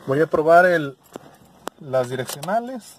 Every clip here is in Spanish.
Voy a probar las direccionales.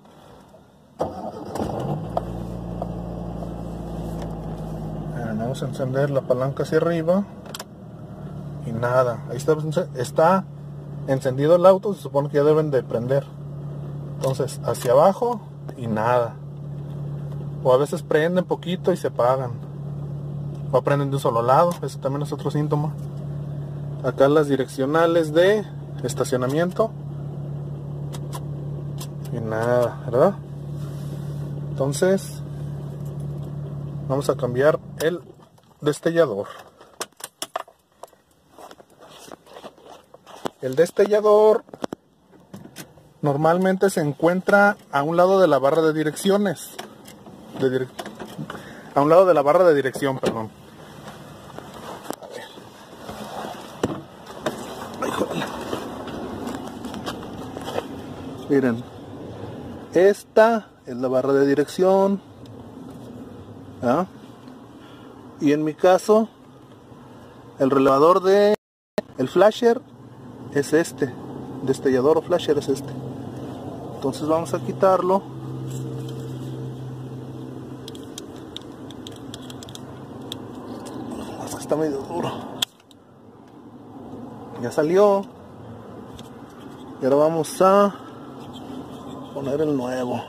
Vamos a encender la palanca hacia arriba y nada, ahí está encendido el auto. Se supone que ya deben de prender. Entonces hacia abajo y nada, o a veces prenden poquito y se apagan, o prenden de un solo lado. Eso también es otro síntoma. Acá las direccionales de estacionamiento y nada, ¿verdad? Entonces vamos a cambiar el destellador. El destellador normalmente se encuentra a un lado de la barra de direcciones. A un lado de la barra de dirección, perdón. A ver. Ay, joder. Miren, esta es la barra de dirección. ¿Ah? Y en mi caso, el relevador de el flasher es este. Destellador o flasher es este. Entonces vamos a quitarlo. Está medio duro. Ya salió. Y ahora vamos a poner el nuevo.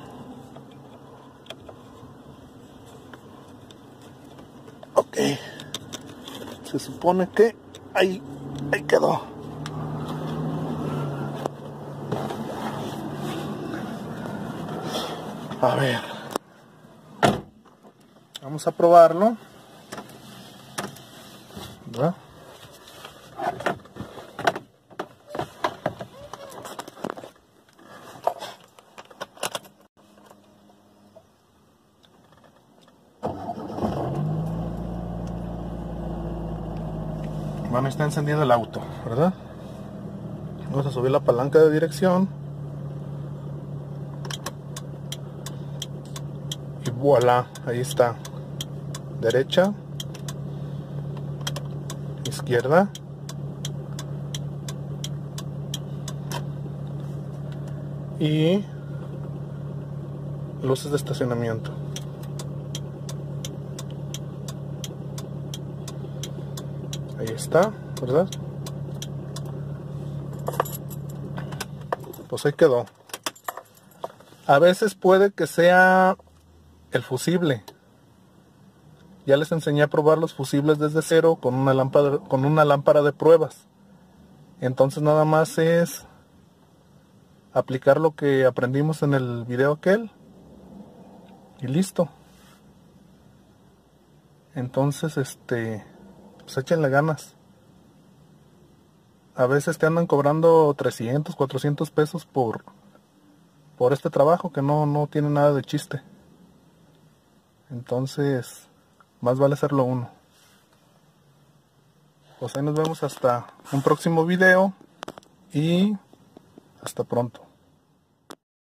Ok. Se supone que ahí quedó. A ver. Vamos a probarlo. ¿Verdad? Bueno, está encendido el auto, ¿verdad? Vamos a subir la palanca de dirección. Y voilà, ahí está. Derecha, izquierda, y luces de estacionamiento. Ahí está, ¿verdad? Pues ahí quedó. A veces puede que sea el fusible. Ya les enseñé a probar los fusibles desde cero con una lámpara de pruebas. Entonces nada más es aplicar lo que aprendimos en el video aquel y listo. Entonces pues échenle ganas. A veces te andan cobrando 300, 400 pesos por este trabajo que no tiene nada de chiste. Entonces más vale hacerlo uno. Pues ahí nos vemos hasta un próximo video y hasta pronto.